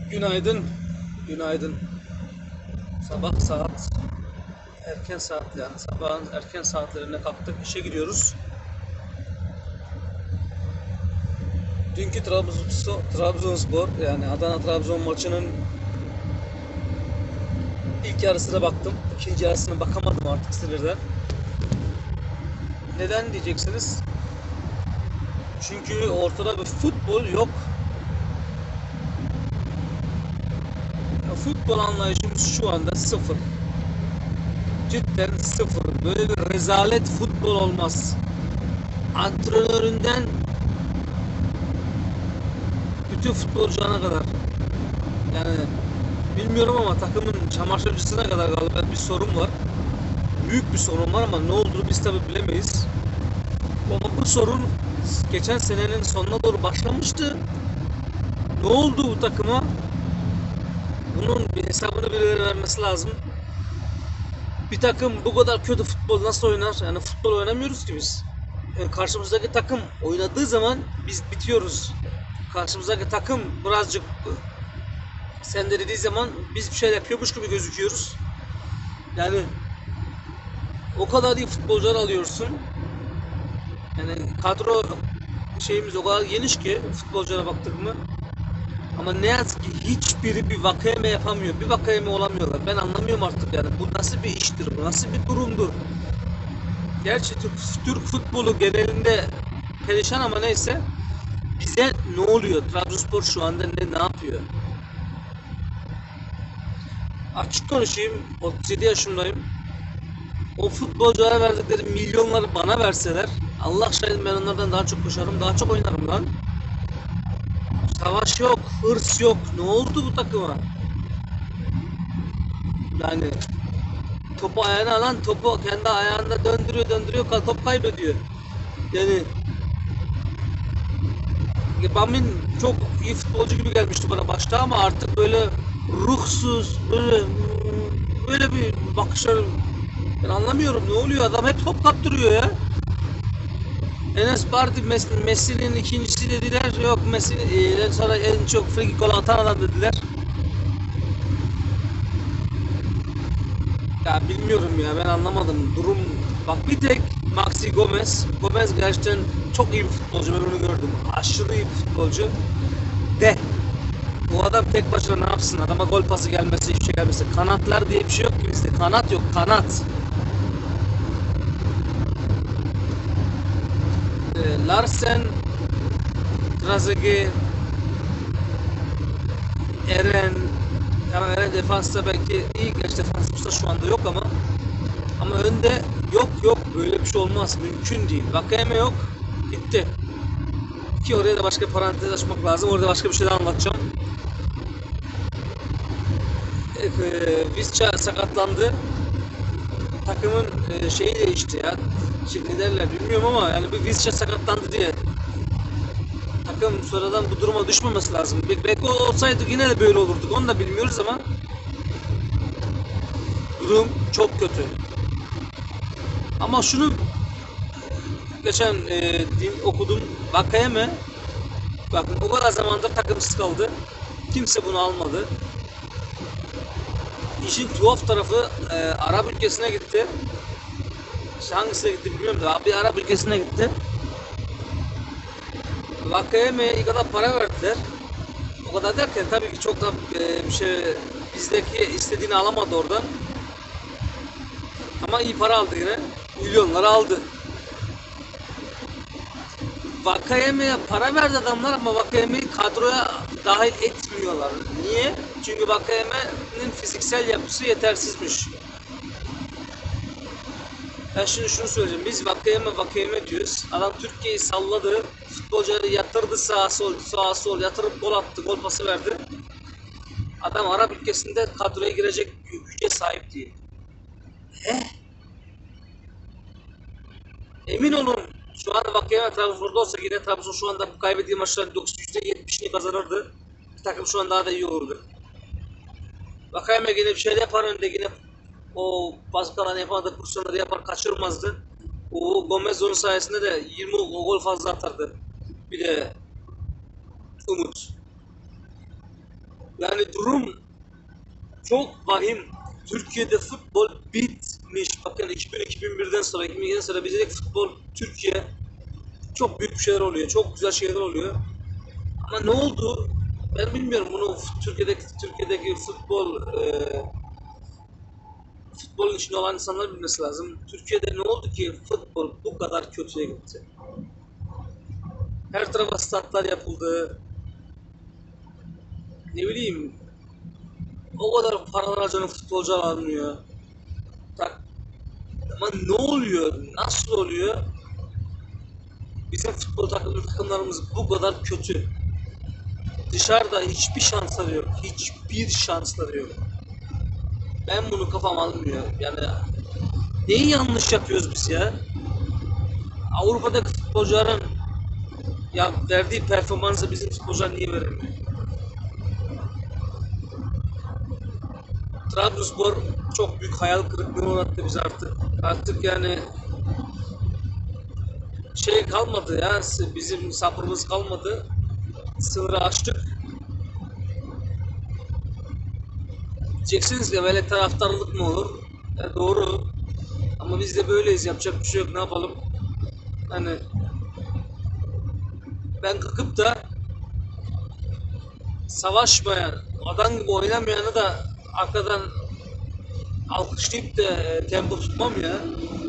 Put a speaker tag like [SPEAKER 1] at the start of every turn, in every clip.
[SPEAKER 1] Günaydın, günaydın. Sabah saat, erken saat yani sabahın erken saatlerine kalktık, işe gidiyoruz. Dünkü Trabzonspor yani Adana-Trabzon maçının ilk yarısına baktım. İkinci yarısına bakamadım artık sinirden. Neden diyeceksiniz? Çünkü ortada bir futbol yok. Futbol anlayışımız şu anda sıfır. Cidden sıfır. Böyle bir rezalet futbol olmaz. Antrenöründen bütün futbolcularına kadar. Yani bilmiyorum ama takımın çamaşırcısına kadar galiba bir sorun var. Büyük bir sorun var ama ne olduğunu biz tabi bilemeyiz. Ama bu sorun geçen senenin sonuna doğru başlamıştı. Ne oldu bu takıma? Bunun bir hesabını birileri vermesi lazım. Bir takım bu kadar kötü futbol nasıl oynar? Yani futbol oynamıyoruz ki biz. Yani karşımızdaki takım oynadığı zaman biz bitiyoruz. Karşımızdaki takım birazcık sendelediği zaman biz bir şey yapıyormuş gibi gözüküyoruz. Yani o kadar iyi futbolcular alıyorsun. Yani kadro şeyimiz o kadar geniş ki futbolculara baktık mı. Ama ne yazık ki hiçbiri bir Vakayeme yapamıyor. Bir Vakayeme olamıyorlar. Ben anlamıyorum artık yani. Bu nasıl bir iştir? Bu nasıl bir durumdur? Gerçi Türk futbolu genelinde perişan ama neyse. Bize ne oluyor? Trabzonspor şu anda ne yapıyor? Açık konuşayım. 37 yaşındayım. O futbolculara verdikleri milyonları bana verseler Allah şahit ben onlardan daha çok koşarım, daha çok oynarım lan. Savaş yok, hırs yok. Ne oldu bu takıma? Yani topu ayağına alan topu kendi ayağında döndürüyor, top kaybediyor. Yani Bamin çok iyi futbolcu gibi gelmişti bana başta ama artık böyle ruhsuz, böyle bir bakışlar ben anlamıyorum ne oluyor adam hep top kaptırıyor ya. Enes Bardi Messi'nin ikincisi dediler. Yok Messi'den sonra en çok free gol atan adam dediler. Ya bilmiyorum ya ben anlamadım. Durum bak bir tek Maxi Gomez. Gomez gerçekten çok iyi bir futbolcu. Ben onu gördüm. Aşırı iyi bir futbolcu. De bu adam tek başına ne yapsın? Adama gol pası gelmesi, hiçbir şey gelmesi. Kanatlar diye bir şey yok ki bizde. Kanat yok, kanat. Larsen, Trezeguet, Eren, yani Eren defansta belki iyi, gerçi defansımızda şu anda yok ama önde yok böyle bir şey olmaz, mümkün değil. Vakayeme yok, bitti. Ki oraya da başka bir parantez açmak lazım, orada başka bir şey daha anlatacağım. Visca sakatlandı, takımın şeyi değişti ya, şimdi ne derler bilmiyorum ama yani bir Visca sakatlandı diye takım sonradan bu duruma düşmemesi lazım. Belki o olsaydı yine de böyle olurduk. Onu da bilmiyoruz ama durum çok kötü. Ama şunu geçen okudum. Vakayeme bakın o kadar zamandır takımsız kaldı. Kimse bunu almadı. İşin tuhaf tarafı Arap ülkesine gitti. İşte hangisine gitti bilmiyorum da bir Arap ülkesine gitti. Vakayeme'ye kadar para verdiler. O kadar derken tabii ki çok da bir şey bizdeki istediğini alamadı oradan. Ama iyi para aldı yine. Milyonları aldı. Vakayeme'ye para verdi adamlar ama Vakayeme'yi kadroya dahil etmiyorlar. Niye? Çünkü Vakayeme'nin fiziksel yapısı yetersizmiş. Ben şimdi şunu söyleyeceğim. Biz Vakayeme diyoruz. Adam Türkiye'yi salladı. Futbolcuları yatırdı sağa sol yatırıp gol attı. Gol pası verdi. Adam Arap ülkesinde kadroya girecek güce sahip değil. Emin olun şu anda Vakayeme Trabzon'da olsa yine Trabzon şu anda bu kaybettiği maçların %70'ini kazanırdı. Takım şu an daha da iyi olurdu. Vakayeme yine bir şeyler yapar önde yine o baskılarını yapamadığı pozisyonları yapar kaçırmazdı. O Gomez onun sayesinde de 20 gol fazla atardı. Bir de Umut. Yani durum çok vahim. Türkiye'de futbol bitmiş. Bakın 2000-2001'den sonra, 2002'den sonra bizdeki futbol, Türkiye çok büyük bir şeyler oluyor. Çok güzel şeyler oluyor. Ama ne oldu? Ben bilmiyorum bunu. Türkiye'deki futbolun içinde olan insanlar bilmesi lazım. Türkiye'de ne oldu ki futbol bu kadar kötüye gitti? Her tarafa statlar yapıldı. Ne bileyim, o kadar paralar harcanıp futbolcu alınmıyor. Tak, ama ne oluyor? Nasıl oluyor? Bizim takımlarımız bu kadar kötü. Dışarıda hiçbir şansları yok. Hiçbir şansları yok. Ben bunu kafam almıyor. Yani neyi yanlış yapıyoruz biz ya? Avrupa'daki futbolcuların ya verdiği performansı bizim futbolcular niye veremiyor? Trabzonspor çok büyük hayal kırıklığına uğrattı bizi artık. Artık yani şey kalmadı ya, bizim sabrımız kalmadı. Sınırı aştık. Diyeceksiniz ki böyle taraftarlık mı olur? Ya doğru. Ama biz de böyleyiz. Yapacak bir şey yok. Ne yapalım? Hani ben kalkıp da savaşmayan, adam gibi oynamayanı da arkadan alkışlayıp da tempo tutmam ya.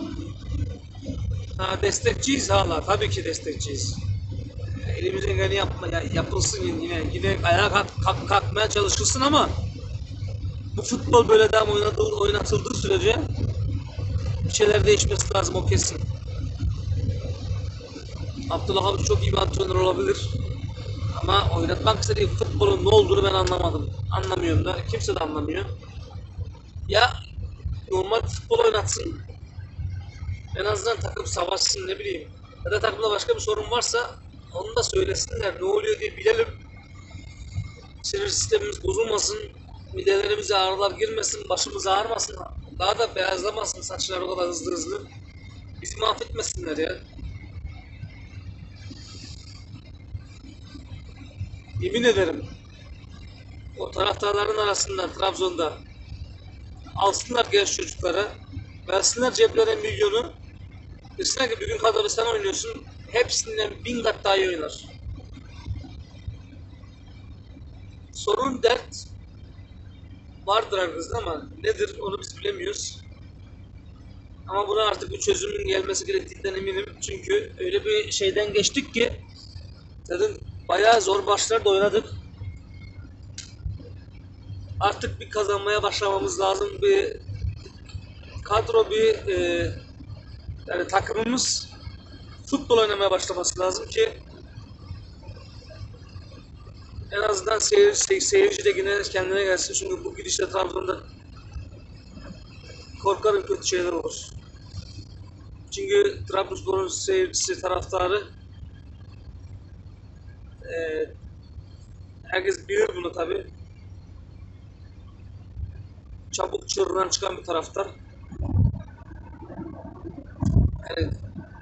[SPEAKER 1] Ha, destekçiyiz hala. Tabii ki destekçiyiz. Elimizden geleni yapılsın yine ayağa kalkmaya çalışılsın ama bu futbol böyle devam oynatıldığı sürece bir şeyler değişmesi lazım, o kesin. Abdullah abi çok iyi bir antrenör olabilir ama oynatmak istediği futbolun ne olduğunu ben anlamadım. Anlamıyorum da, kimse de anlamıyor. Ya normal futbol oynatsın, en azından takım savaşsın, ne bileyim. Ya da takımda başka bir sorun varsa onu da söylesinler, ne oluyor diye bilelim. Sinir sistemimiz bozulmasın, midelerimize ağrılar girmesin, başımız ağrımasın, daha da beyazlamasın saçlar o kadar hızlı hızlı. Bizi mahvetmesinler ya. Yemin ederim o taraftarların arasında Trabzon'da alsınlar genç çocuklara, versinler ceplerine milyonu, desinler ki bir gün kadar sen oynuyorsun, hepsinden 1000 kat daha iyi oynar. Sorun, dert vardır herkesin ama nedir onu biz bilemiyoruz. Ama buna artık bir çözümün gelmesi gerektiğinden eminim. Çünkü öyle bir şeyden geçtik ki dedim, bayağı zor başlarda oynadık. Artık bir kazanmaya başlamamız lazım. Bir kadro, yani takımımız futbol oynamaya başlaması lazım ki en azından seyirci de yine kendine gelsin. Çünkü bu gidişle Trabzon'da korkarım kötü şeyler olur. Çünkü Trabzonspor'un seyircisi, taraftarı, herkes bilir bunu tabi. Çabuk çığırından çıkan bir taraftar. Yani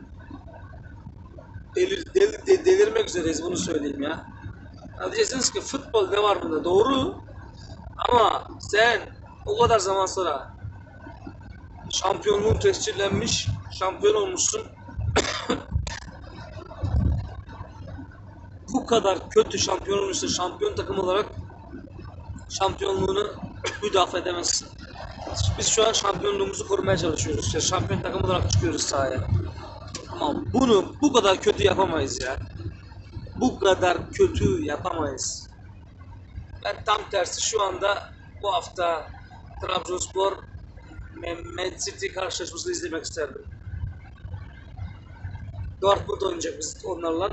[SPEAKER 1] delirmek üzereyiz, bunu söyleyeyim ya. Ya diyeceksiniz ki futbol ne var bunda? Doğru. Ama sen o kadar zaman sonra şampiyonluğun tescillenmiş, şampiyon olmuşsun. Bu kadar kötü şampiyon olmuşsun, şampiyon takım olarak şampiyonluğunu müdafaa edemezsin. Biz şu an şampiyonluğumuzu korumaya çalışıyoruz. İşte şampiyon takım olarak çıkıyoruz sahaya. Ama bunu bu kadar kötü yapamayız ya. Bu kadar kötü yapamayız. Ben tam tersi şu anda bu hafta Trabzonspor Man City karşılaşmasını izlemek isterdim. Dortmund oynayacak biz onlarla.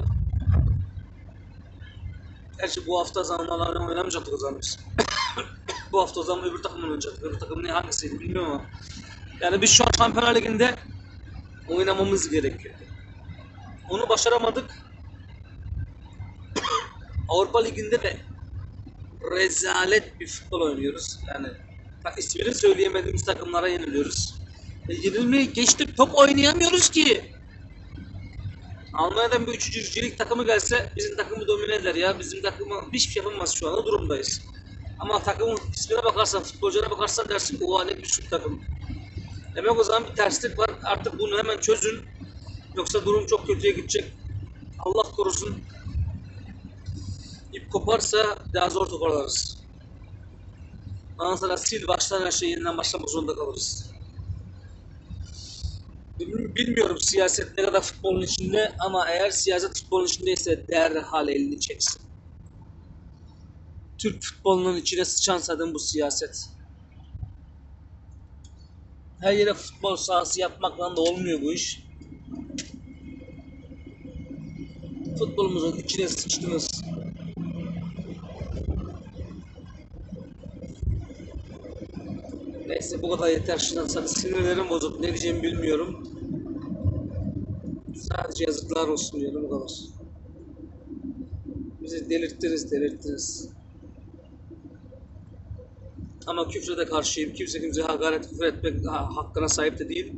[SPEAKER 1] Gerçi bu hafta zamanlarla oynamayacaktık o zaman biz. Bu hafta o zaman öbür takım oynayacak. Öbür takım ne, hangisiydi bilmiyorum ama. Yani biz şu an Şampiyonlar Ligi'nde oynamamız gerekiyor. Onu başaramadık. Avrupa Ligi'nde de rezalet bir futbol oynuyoruz. Yani ismini söyleyemediğimiz takımlara yeniliyoruz. Yenilmeyi geçtik, top oynayamıyoruz ki. Almanya'dan bir 3. lig takımı gelse bizim takımı domine eder ya. Bizim takımı hiçbir şey yapamaz, şu an o durumdayız. Ama takımın ismine bakarsan, futbolculara bakarsan dersin ki o ne güçlü bir takım. Demek o zaman bir terslik var. Artık bunu hemen çözün. Yoksa durum çok kötüye gidecek. Allah korusun. İp koparsa daha zor toparlarız. Ondan sonra sil baştan her şeyi yeniden başlamak zorunda kalırız. Bilmiyorum siyaset ne kadar futbolun içinde ama eğer siyaset futbolun içindeyse derhal elini çeksin. Türk futbolunun içine sıçan zaten bu siyaset. Her yere futbol sahası yapmakla da olmuyor bu iş. Futbolumuzun içine sıçtınız. Neyse bu kadar yeter. Şundan sonra sinirlerim bozuk. Ne diyeceğimi bilmiyorum. Sadece yazıklar olsun diyorum bu kadar. Bizi delirttiniz. Ama küfre de karşıyım. Kimse kimseye hakaret küfür etmek hakkına sahip de değil.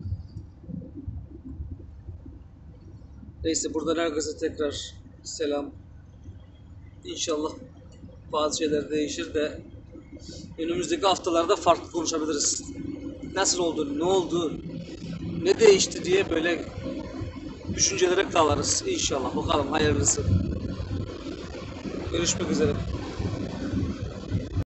[SPEAKER 1] Neyse buradan herkese tekrar selam. İnşallah bazı şeyler değişir de önümüzdeki haftalarda farklı konuşabiliriz. Nasıl oldu, ne oldu, ne değişti diye böyle düşüncelere kalırız inşallah. Bakalım hayırlısı. Görüşmek üzere.